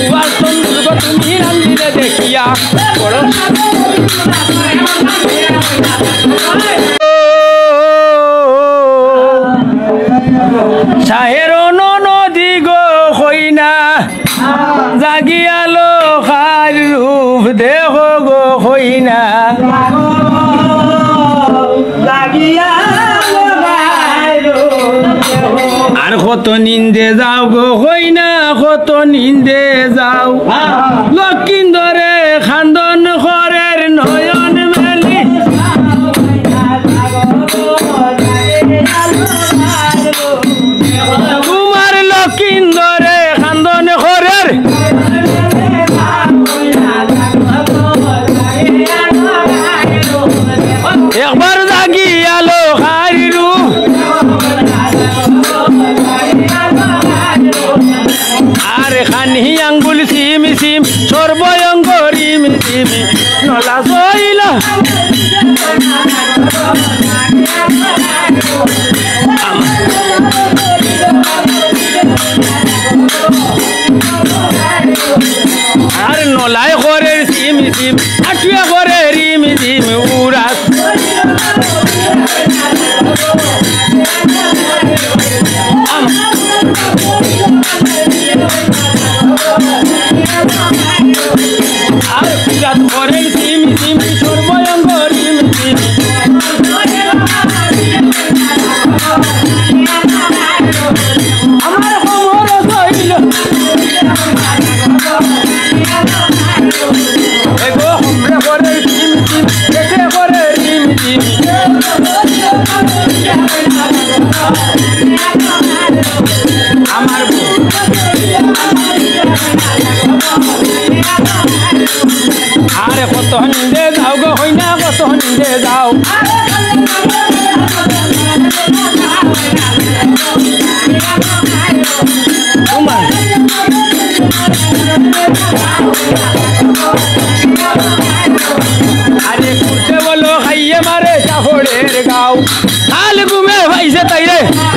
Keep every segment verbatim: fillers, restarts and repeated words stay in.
লুয়ার তন্দুর গো তুমি রান্ধিলে দেখিয়া বড় সাহের নদী গো হইনা জাগিয়ালো খার রূপ দেখো গো হইনা আর কত নিন্দে যাও গো হইনা কত নিন্দে যাও লক্ষিন্দরে খান্দন ঘরের নয়ন মেলি তোমার লক্ষিন্দরে খান্দন ঘরের একবার জাগিয়ালো খারিরু আর খানি আঙ্গুল সিম সিম সর্বয়ঙ্গ রিম সিম নলা সইল আর নলায় করে সিম সিম আটুয়া করে রিম সিম উড়াস আর বিরাট করে সিম সিম সর্বয়ঙ্গ রিম সিম আমার খবর সইল এগো আমরা করে সিম সিম এতে করে রিম সিম আমার আরে কত নিন্দে যাও গো হইনা কত নিন্দে যাও তোমার আরে কুটে বলো খাইয়ে মারে চাহড়ের গাও আল ঘুমে ভাইছে তাইরে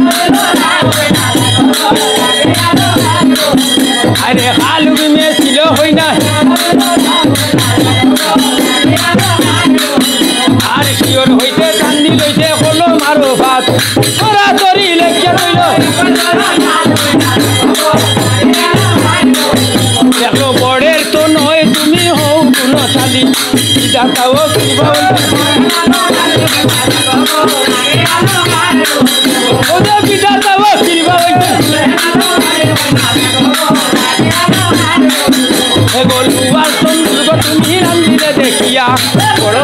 আরে খাল ঘুমে ছিল হইনা আর শিওর হইতে কান্দি লইতে হলো মারো ভাত তোরা তরি লেখা রইল দেখো বড়ের তো নয় তুমি হও কোনো শালি পিতাও ওদের পিতাও কিনবা লুয়ার তন্দুর গো তুমি রান্ধিলে দেখিয়া বড়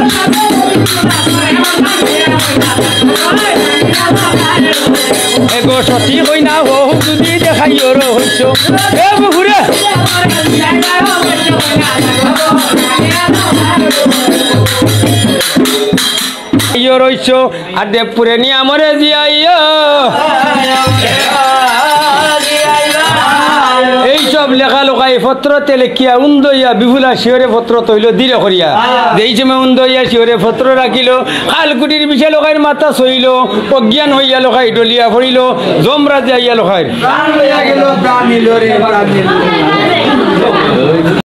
এগো সতী হইনা হো যদি দেখাইও হইছ এ ঘুরে ইয় রইছ আর দেবপুরে নিয়ে আমরে জিয়াইয়া এইসব লেখা লোকাই পত্রতে লেখিয়া উন্দইয়া বিভুলা শিওরে পত্র তৈল দিলে করিয়া যেই সময় উন্দইয়া শিওরে পত্র রাখিল খালকুটির বিষে লোকাইর মাথা সইল অজ্ঞান হইয়া লোকাই ডলিয়া পড়িল জমরা যাইয়া লোকাই